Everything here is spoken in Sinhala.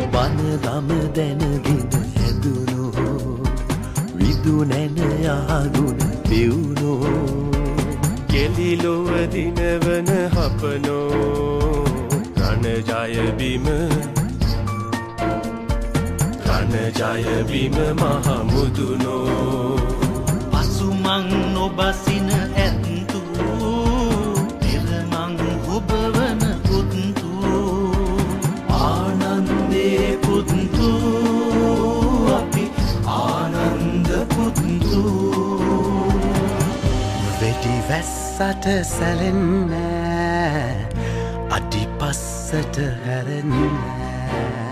බන දම දැනගෙන හැදුනෝ විදු නැන යාගුණ දෙවුනෝ කෙලිලොව දිනවන හපනෝ රණ ජය බිම මහමුදුනෝ පසුමං නොබසින ඇත්තු පෙරමං ඔබවන පුත්තු ආනන්දේ පුත්තු අපි ආනන්ද පුත්තු වෙඩි වැස්සට සැලෙන්න අඩිපස්සට හැරෙන්න